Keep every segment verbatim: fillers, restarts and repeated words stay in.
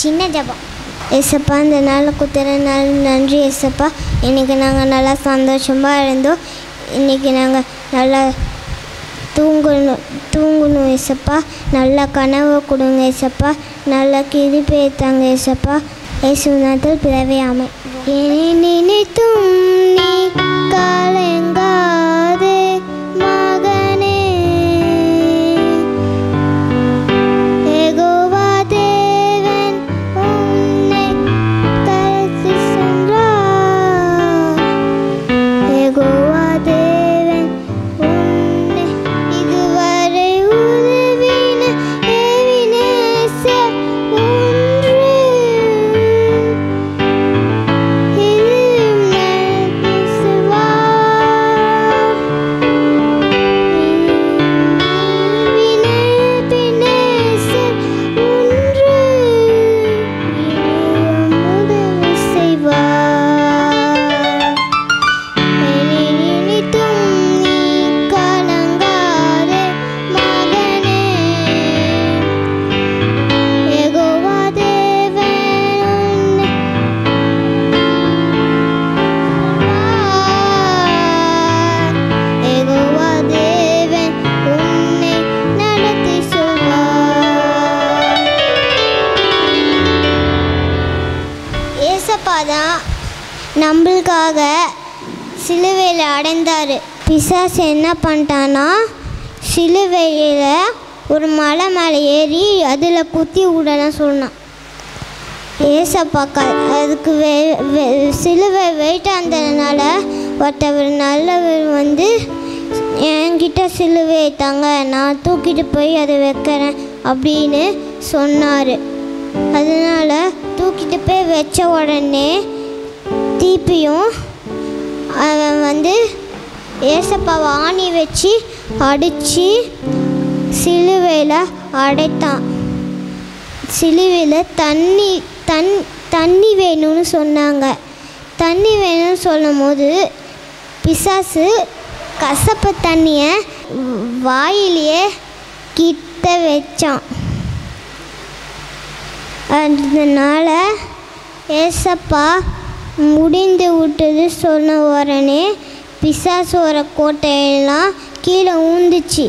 சின்ன ஜபம். ஏசப்பா, இந்த நாள் குத்துற நாள் நன்றி ஏசப்பா. இன்றைக்கி நாங்கள் நல்லா சந்தோஷமாக இருந்தோம். இன்றைக்கி நாங்கள் நல்லா தூங்கணும் தூங்கணும் ஏசப்பா. நல்லா கனவு கொடுங்க ஏசப்பா. நல்லா கிருபை தாங்க ஏசப்பா. ஏசுநாதல் பிறவையாமை. என்னை நினைத்தும் நீ கலங்காதே மகனே, யெகோவா தேவன் உன்னை கடத்தி சென்றார். யெகோவா தேவன் உன்னை இதுவரை உதவின எபினேசர் ஒன்று. இதுவும் நடத்திசுவார். எபினேசர் ஒன்று. இதுவும் உதவி செய்வார். என்னை நினைத்தும் நீ கலங்காதே மகனே, யெகோவா தேவன் உன்னை சொல்வார். யெகோவா தேவன் உன்னை நடத்தி சொல்வார். ஏசப்பா தான் நம்மளுக்காக சிலுவையில் அடைந்தார். பிசாசு என்ன பண்ணிட்டான்னா, சிலுவையில் ஒரு மலை மேலே ஏறி அதில் குத்தி விடலாம் சொன்னான். ஏசப்பா க அதுக்கு வெ வெ சிலுவை வெயிட்டாக இருந்ததுனால ஒருத்தவர் நல்லவர் வந்து என்கிட்ட சிலுவை தாங்க, நான் தூக்கிட்டு போய் அதை வைக்கிறேன் அப்படின்னு சொன்னார். அதனால் தூக்கிட்டு போய் வச்ச உடனே திருப்பியும் அவன் வந்து ஏசப்பாவை ஆணி வச்சு அடித்து சிலுவையில் அடைத்தான். சிலுவையில் தண்ணி தன் தண்ணி வேணும்னு சொன்னாங்க. தண்ணி வேணும்னு சொல்லும் போது பிசாசு கசப்பு தண்ணியை வாயிலேயே கிட்ட வச்சான். அதனால ஏசப்பா முடிந்து விட்டது சொன்ன உடனே பிசாசோர கோட்டையெல்லாம் கீழே ஊந்துச்சு.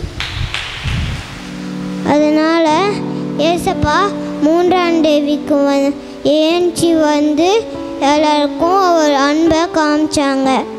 அதனால் ஏசப்பா மூன்றாம் தேவிக்கு வ ஏஞ்சி வந்து எல்லாருக்கும் அவர் அன்பை காமிச்சாங்க.